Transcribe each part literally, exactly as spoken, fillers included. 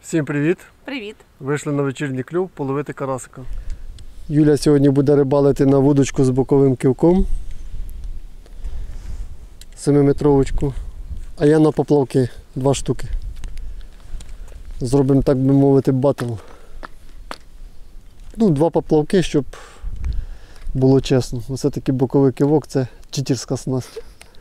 Всім привіт! Привіт! Вийшли на вечірній клюв половити карасика. Юля сьогодні буде рибалити на вудочку з боковим кивком. семиметровочку. А я на поплавки, два штуки. Зробимо, так би мовити, батл. Ну, два поплавки, щоб було чесно. Все-таки боковий кивок — це читерська снасть.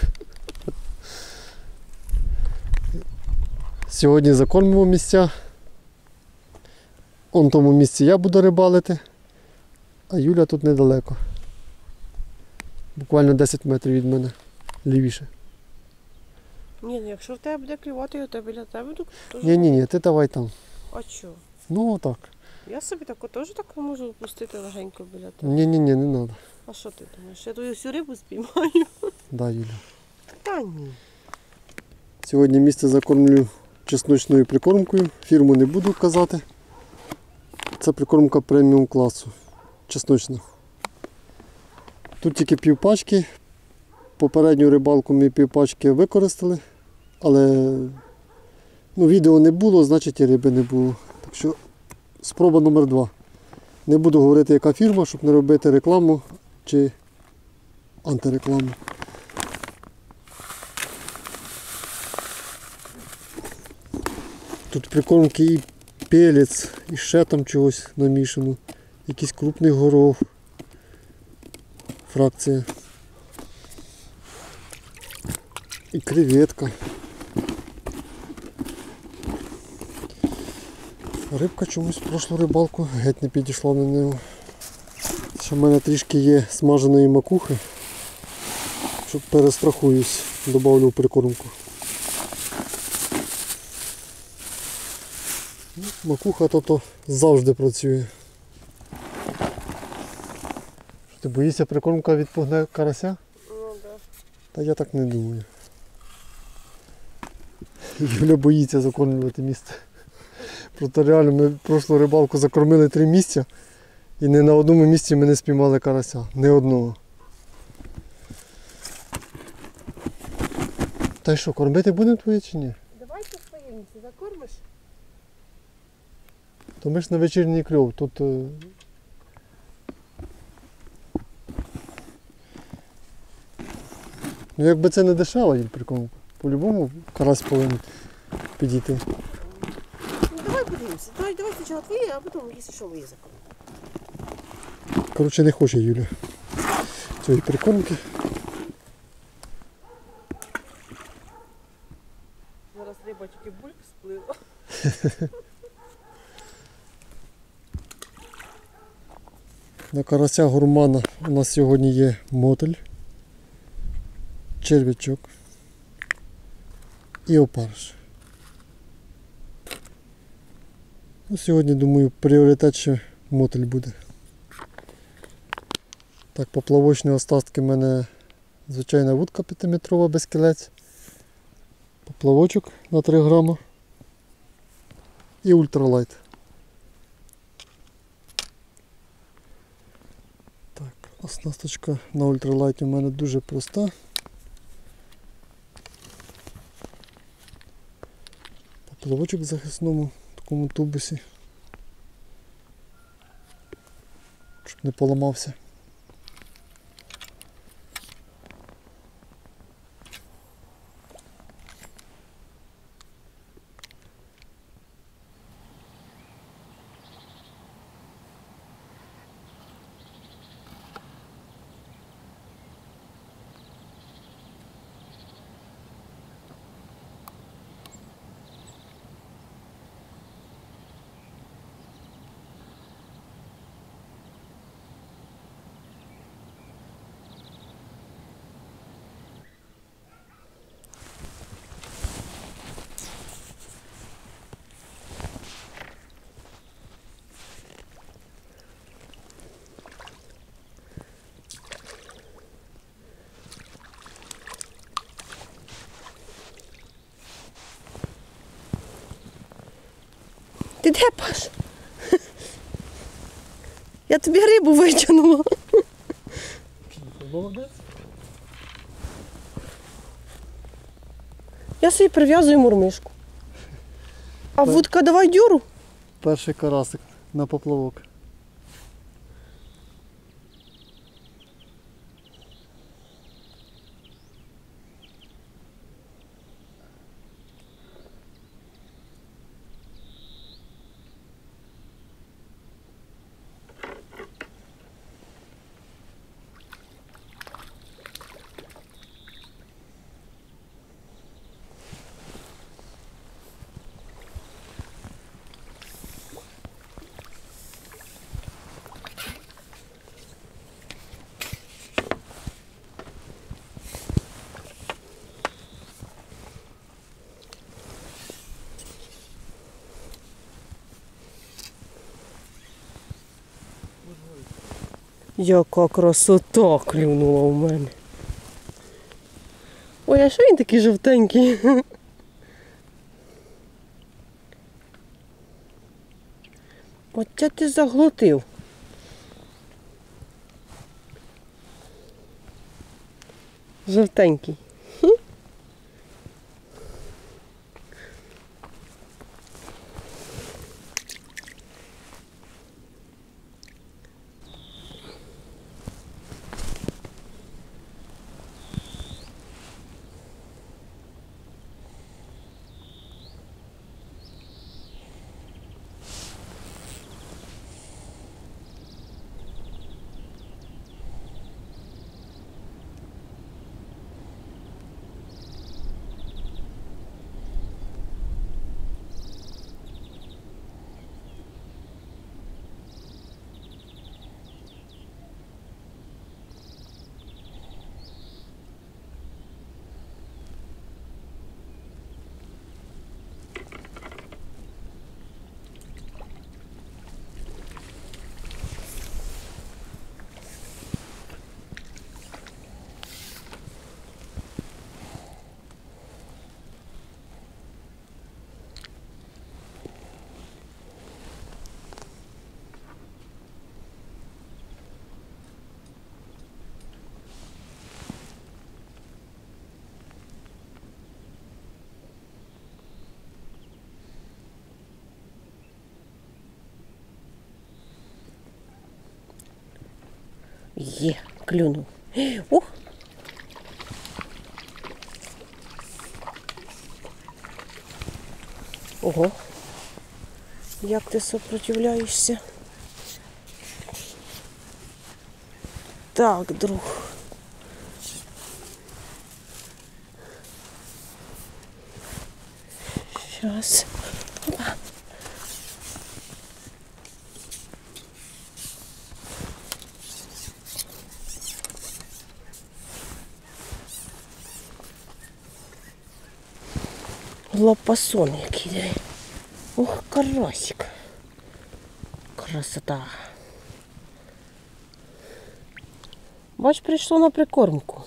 Сьогодні закормимо місця. Он в тому місці я буду рибалити, а Юля тут недалеко. Буквально десять метрів від мене, лівіше. Ні, ну якщо в тебе буде клювати, то біля тебе буду. Ні-ні-ні, ти давай там. А що? Ну отак. Я собі так теж так можу опустити легенько біля тебе. Ні-ні-ні, не треба. А що ти думаєш? Я твою всю рибу спіймаю? Да, Юля. Та ні. Сьогодні місце закормлю чесночною прикормкою. Фірму не буду казати. Це прикормка преміум класу. Чесночна. Тут тільки півпачки. Попередню рибалку ми півпачки використали. Але ну, відео не було, значить і риби не було. Так що спроба номер два. Не буду говорити, яка фірма, щоб не робити рекламу чи антирекламу. Тут прикормки і пелець, і ще там чогось намішано. Якийсь крупний горох. Фракція. І креветка. Рибка чомусь в прошлу рибалку геть не підійшла на нього. Ще в мене трішки є смаженої макухи. Щоб перестрахуюсь, добавлю в прикормку. Макуха то-то завжди працює. Що, ти боїшся, прикормка відпугне карася? Ну да. Та я так не думаю. Юля боїться закормлювати місце. Просто реально ми прошлу рибалку закормили три місця і ні на одному місці ми не спіймали карася. Ні одного. Та й що, кормити будемо твої чи ні? Давай по своє місце закормиш. То ми ж на вечірній кльов. Тут е... ну якби це не дешево, Юль, прикормка. По-любому карась повинен підійти. Ну давай подивимося. Давай, давай спочатку твої, а потім, якщо що, мої закормимо. Коротше, не хоче Юля цієї прикормки. Зараз риба тільки бульк сплила. На карася гурмана у нас сьогодні є мотель, черв'ячок і опариш. Ну, сьогодні, думаю, пріоритет ще мотель буде. Так, поплавочні остатки в мене звичайна вудка п'ятиметрова без кілець, поплавочок на три грама і ультралайт. Так, оснасточка на ультралайті у мене дуже проста. Поплавочок в захисному такому тубусі, щоб не поламався. Ти де, Паш? Я тобі рибу витягнула. Молодець. Я собі прив'язую мурмишку. А вудка давай дюру. Перший карасик на поплавок. Яка красота клюнула у мене. Ой, а що він такий жовтенький? Оце ти заглотив. Жовтенький. Є, клюнув. Ух! Ого! Як ти сопротивляєшся? Так, друг. Щас. Опа. Лопасон який. Ох, карасик. Красота. Бач, прийшло на прикормку.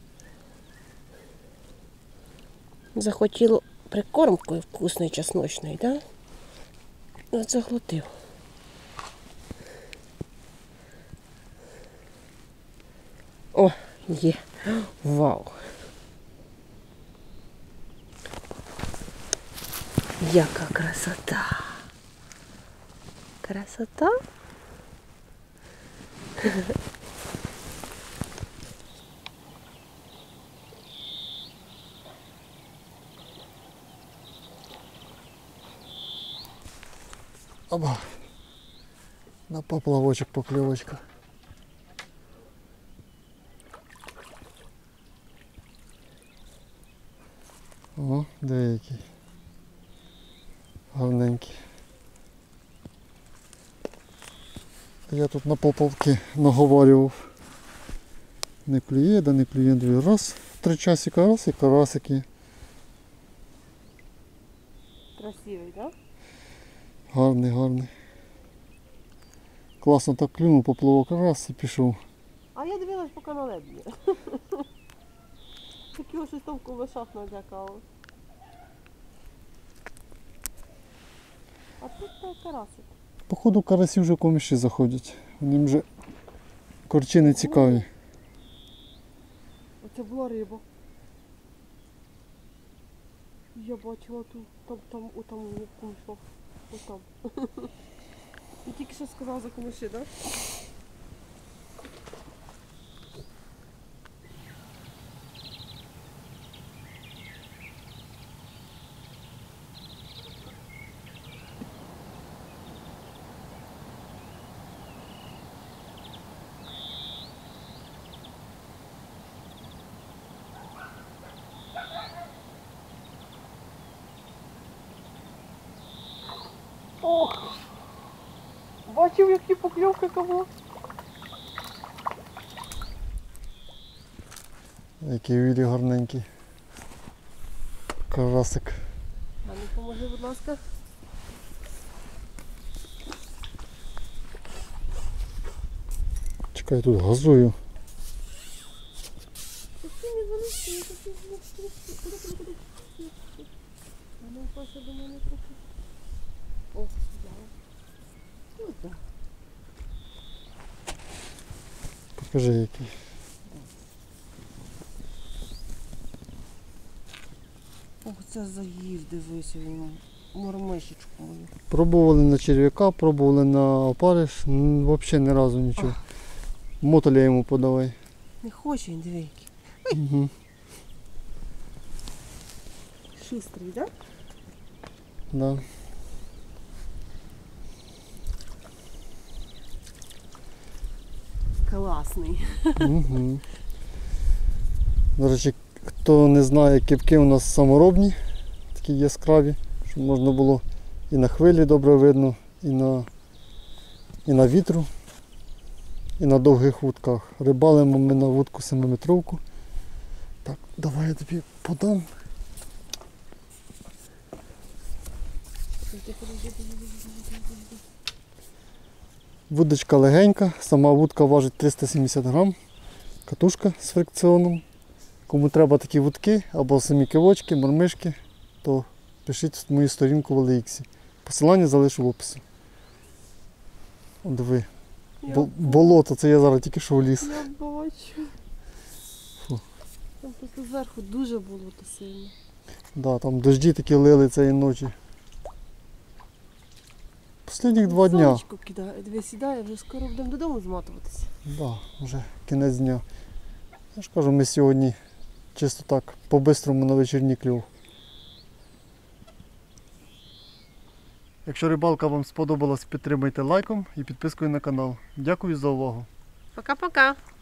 Захотіло прикормкою вкусної, чесночної, да? От заглотив. О, є. Вау. Яка красота. Красота? Оба. На поплавочок покльовочка. О, деякий. Гарненький. Я тут на поплавки наговарював. Не клює, да не клює дві. Раз, три часика, раз і карасики. Красивий, так? Да? Гарний, гарний. Класно так клюнув, поплавок раз і пішов. А я дивилась, поки на лед є. Такі ось там в ковишах надякало. А тут той карасик. Походу карасі вже в коміші заходять. Вони вже корчини цікаві. Оце була риба. Я бачила ту, там, там, отам у кумшло. Отам. Ти тільки що сказав за комиші, так? Ох! Бачив, які покльовки кого? Який вілі гарненький. Карасик. А ну поможи, будь ласка. Чекай, тут газую. Такі невеличкі, такі невеличкі. Куди, куди, куди? А ну, Паша, до мене трохи. О, взяла. Ну, так. Покажи який. Ох, це заїв, дивися йому. Мормишечку мою. Пробували на черв'яка, пробували на опариш, м, взагалі ні разу нічого. Мотоля йому подавай. Не хоче він, диви який. Угу. Шустрий, так? Да. Класний. Угу. До речі, хто не знає, кипки у нас саморобні, такі яскраві, щоб можна було і на хвилі добре видно, і на, і на вітру, і на довгих вудках. Рибалимо ми на вудку семиметровку. Так, давай я тобі подам. Вудочка легенька, сама вудка важить триста сімдесят грам, катушка з фрикціоном. Кому треба такі вудки або самі кивочки, мормишки, то пишіть мою сторінку в Еліксі. Посилання залишу в описі. О, диви, Я, бол- болото, це я зараз тільки що в ліс. я бачу. Фу. Там просто зверху дуже болото сильно. Да, там дожді такі лили цієї ночі. Останніх два дня. Сонечко кидає, диви, сідає, вже скоро будемо додому зматуватися. Да, вже кінець дня. Я ж кажу, ми сьогодні чисто так, по-бистрому на вечірній кльов. Якщо рибалка вам сподобалась, підтримайте лайком і підпискою на канал. Дякую за увагу. Пока-пока.